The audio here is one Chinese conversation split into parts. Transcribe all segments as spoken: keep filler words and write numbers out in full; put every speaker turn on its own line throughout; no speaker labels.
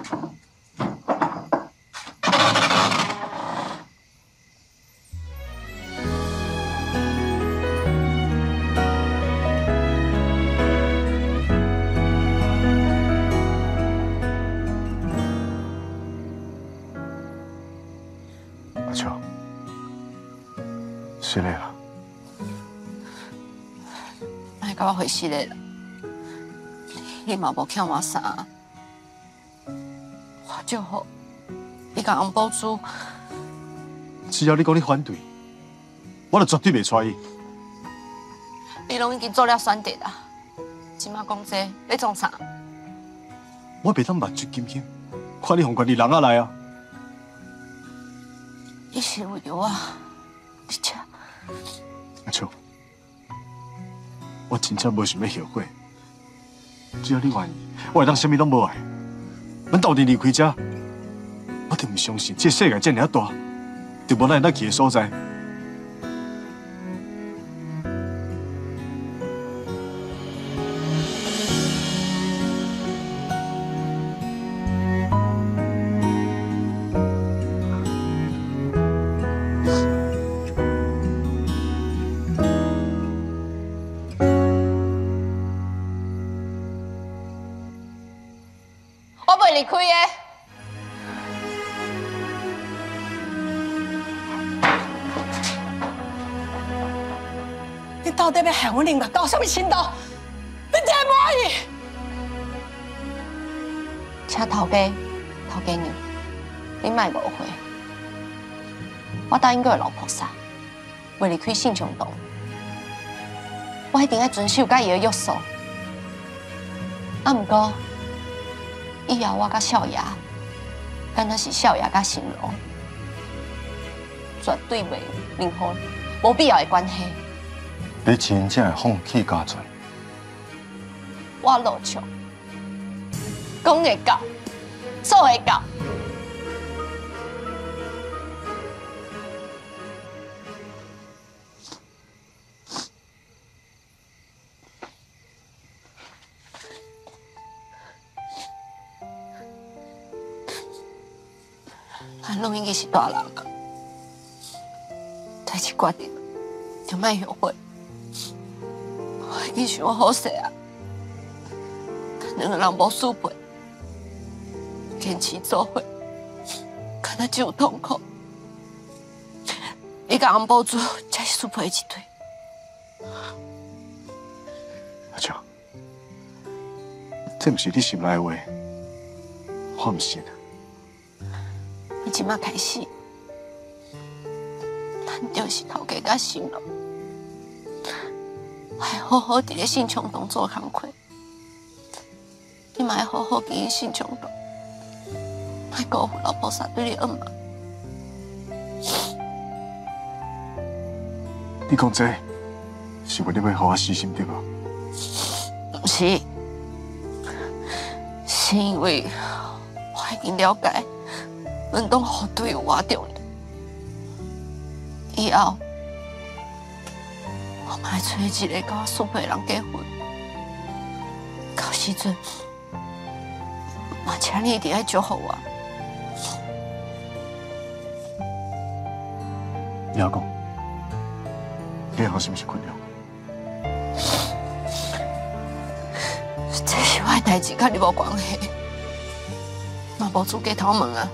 阿秋，失礼了。
莫甲我回失礼了，你嘛无欠我啥，我就好，你甲洪宝珠，
只要你讲你反对，我就绝对袂睬伊。
你拢已经做了选择啦，即马讲这要创啥？
我袂当目睭金金，看你红管你人啊来啊！
你是为着我，你这
阿秋，我真正无想要后悔。只要你愿意，我会当啥物拢无爱。阮斗阵离开这，我就唔相信这世界这尔大，就无咱会当去的所在。
我袂离开的。
你到底要害我领导到什么程度？你真无爱伊！
请头家、头家娘，你莫误会，我答应过老菩萨，袂离开信强洞，我一定要遵守甲伊的约束。啊，毋过。以后我甲少爷，敢若是少爷甲新郎，绝对袂任何无必要的关系。
你真正会放弃家族？
我落场，讲会到，做会到。咱拢已经是大人了，代志决定了，就莫后悔。我已经想好势啊，两个人无输赔，坚持做伙，敢若只有痛苦。你甲洪宝珠才是输赔一对。
阿秋，这毋是你心内的话，我毋信。
你即马开始，咱就是头家甲新郎，还好好伫咧信强洞做工课。你嘛要好好经营信强洞，莫辜负老菩萨对你恩嘛。
你讲这，是为了要互我死心对无？
不是，是因为我已经了解。阮当好对有我重要，以后我嘛会找一个甲我适配的人结婚。到时阵，嘛请你一定要祝福我。
你阿公，你好是不是困了？
这是我的代志，甲你无关系，嘛无资格偷问啊。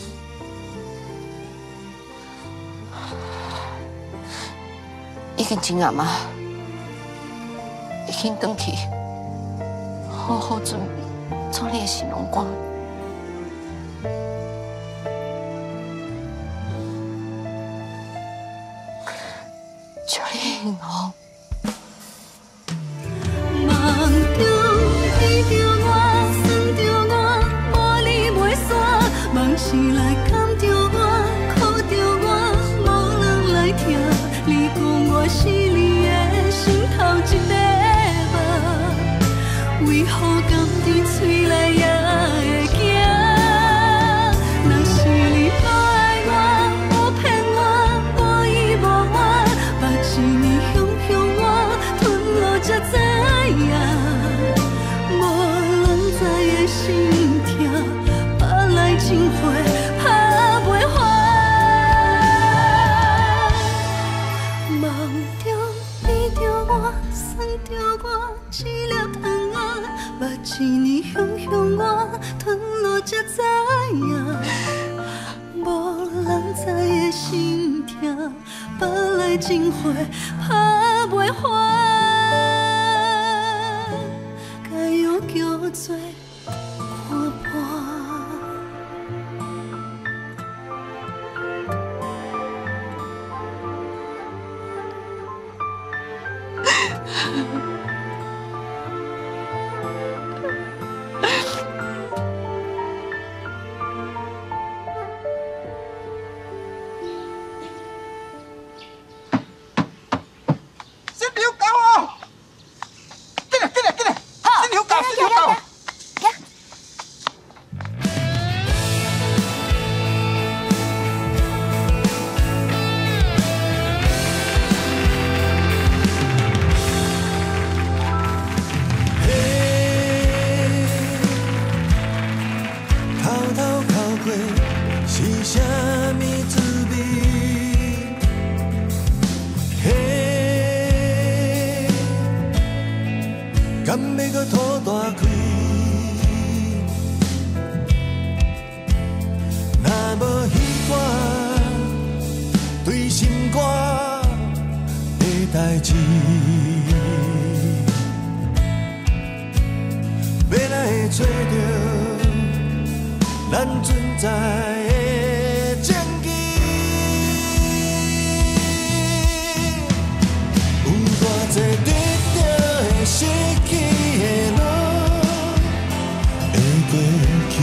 已经真暗啊，已经回去，好好准备做你的新郎官。祝你幸福。
是你的心头一块梦，为何甘甜嘴内也会惊？ 雄雄我吞落才知影，无人知的心痛，别来情花拍袂还，该用叫做伴伴。
是啥物滋味？嘿，敢要搁吐大开？若无彼段对心肝的代志，要哪会找着咱存在的证据？有偌济得到的、失去的路会过去，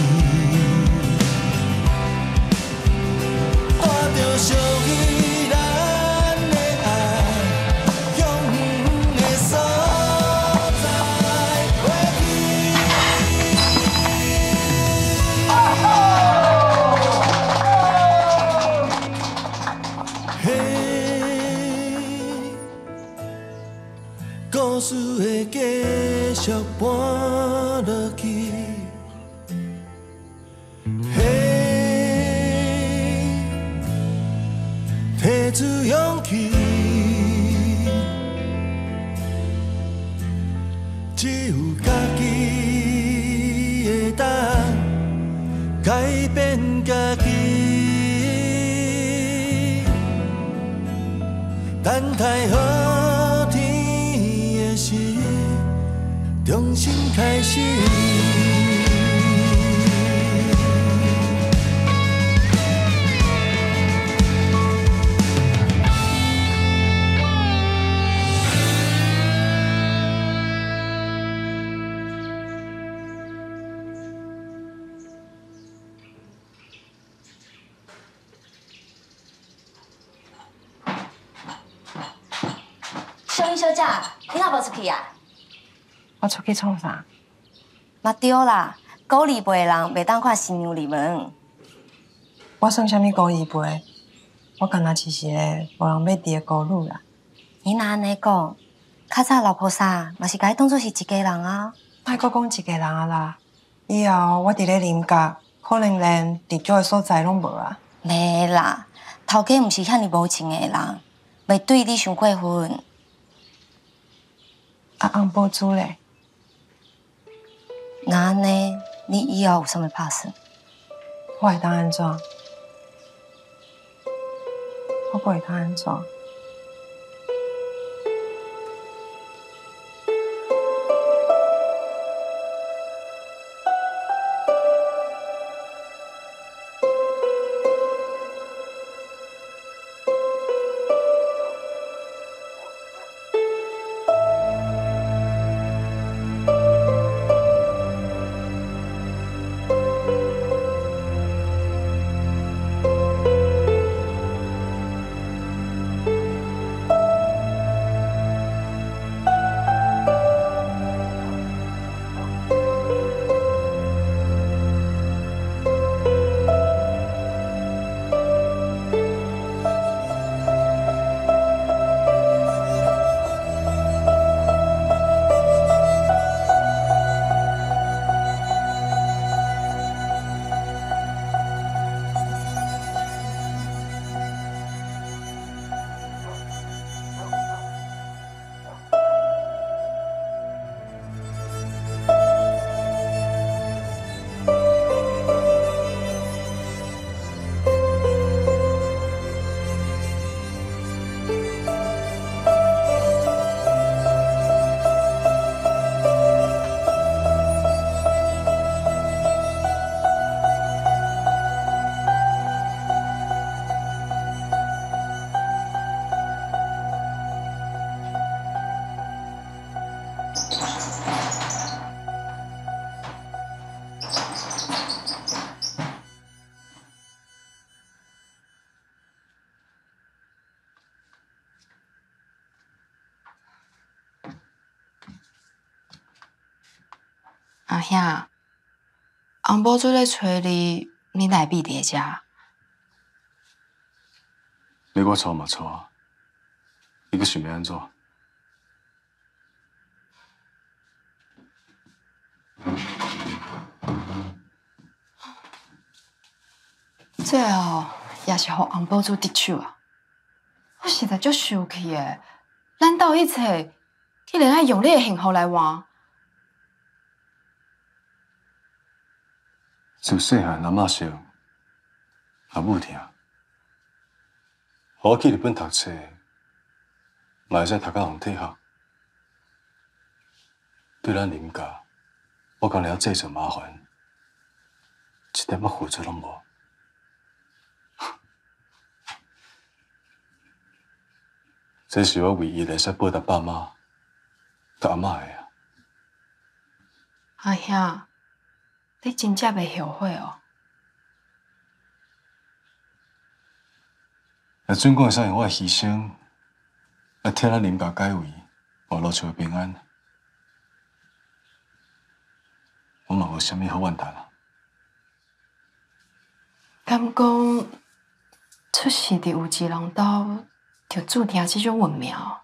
带着属于咱的爱，永远的所在回去。嘿，故事会继续搬落去。嘿，提出勇气，只有家己会当改变家己。等待好天的时，重新开始。
小英小姐，你哪无出去啊？
我出去创啥？
嘛对啦，古礼辈的人袂当看新娘入门。
我算啥物古意辈？我干那只是个无人要伫的孤女啦。
你若安尼讲，较早老菩萨嘛是甲你当做是一家人啊。
莫阁讲一个人啊啦，以后我伫咧林家，可能连伫足的所在拢无啊。
袂啦，头家毋是遐尼无情的人，袂对你伤过分。
啊，红宝珠咧，
那安尼，你以后有啥物打算？
我会当安怎？我会当安怎？
兄，翁某做咧找你，你来避伫遮。
你我错嘛错啊，你阁想要安怎？
这哦，也是互翁某做得手啊！我实在足生气诶！咱斗一切，竟然爱用你的幸福来换。
自细汉阿嬷说，阿母听，互我去日本读册，嘛会使读到皇体学。对咱林家，我讲了制造麻烦，一点仔付出拢无。这是我唯一会使报答爸妈、甲阿嬷的啊。
阿兄，你真正袂后悔哦？
若准讲会使用我的牺牲来替咱林家解围，活落厝的平安，我嘛无啥物好怨叹啊。
敢讲出世伫有志人兜，就注定这种运命哦。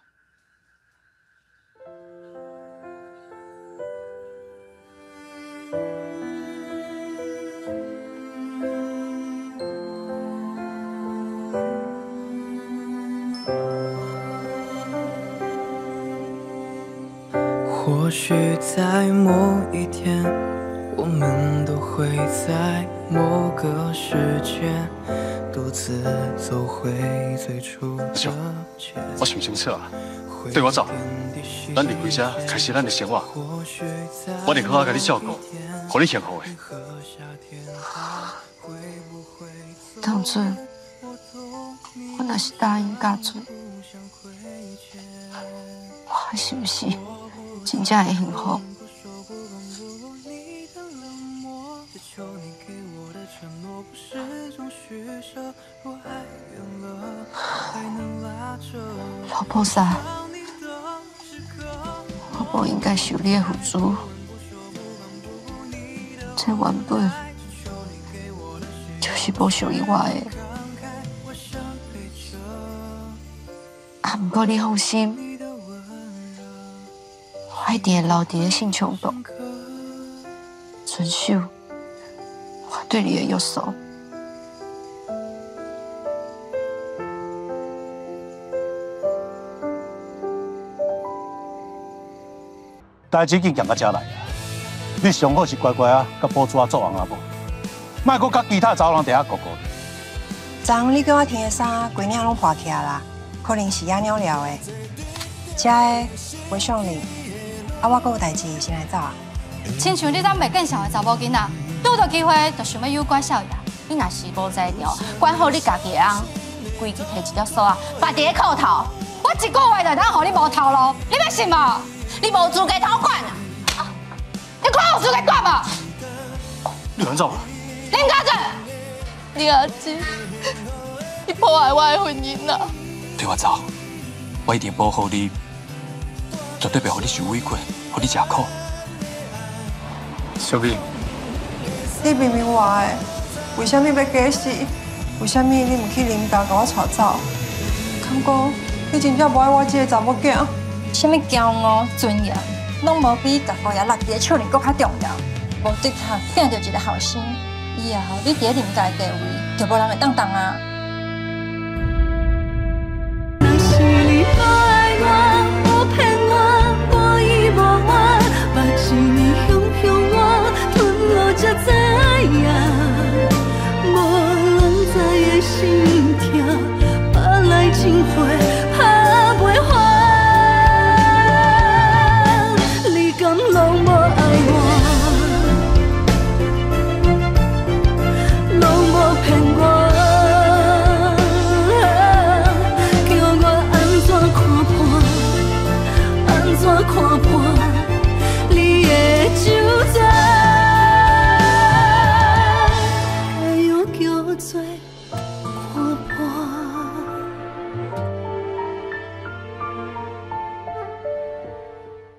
或许在某一天，我们都会在某个时间独自走回最初的街。
我想清楚啊，对我走，咱离开这，开始咱的生活。我会好好甲你照顾，互你幸福的。
当初我若是答应嫁准，我是不是真正会幸福？老菩萨，我不应该受你的付出，这原本就是不属于我的。啊，不过你放心，我一定会留伫咧信昌洞，遵守我对你的约束。
代志已经行到遮来啊！你上好是乖乖啊，甲宝珠啊做人啊无，莫阁甲其他查某人伫遐糊糊。
昨你叫我听的衫，规领拢破起来啦，可能是野鸟料的。遮的袂上你，啊，我阁有代志先来走啊。
亲像你当袂更小的查某囡仔，拄到机会就想要诱拐少爷。你若是无在调，管好你家己的翁，规矩摕一条锁啊，绑伫咧裤头。我一个月就当互你无头路，你要信无？你无资格偷管啊！啊你看有资格管无？
你安怎啊？
林家俊，林阿姊，你破坏我的婚姻啦！
对我走，我一定保护你，绝对袂互你受委屈，互你吃苦。
小敏，
你明明话的，为什么要假死？为什么你唔去林家甲我带走？敢讲你真正无爱我这个查某囝？
什么骄傲、尊严，拢无比甲姑爷勒伫咧手里搁较重要。无对头，拼着一个后生，以后你伫咧林家的地位，就无人会当当啊！